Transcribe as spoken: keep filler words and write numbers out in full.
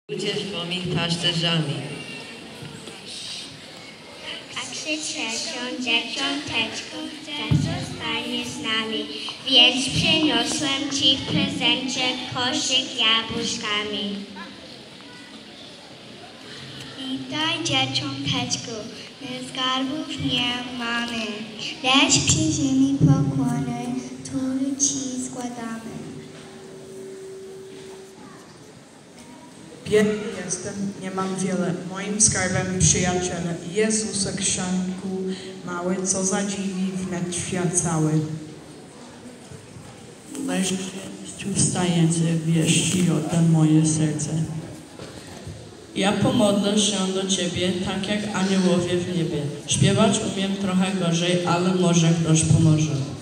Ludzie swoimi pasterzami. A krzyczą dzieciąteczko, że zostanie z nami, więc przyniosłem ci w prezencie koszyk jabłuszkami. Witaj dzieciąteczku, my skarbów nie mamy, lecz przyjrzyjmy pokłony, który ci składamy. Biedny jestem, nie mam wiele. Moim skarbem przyjaciele. Jezusek sianku mały, co zadziwi wnet świat cały. Najszczęściu wstający wieści oddam moje serce. Ja pomodlę się do Ciebie, tak jak aniołowie w niebie. Śpiewać umiem trochę gorzej, ale może ktoś pomoże.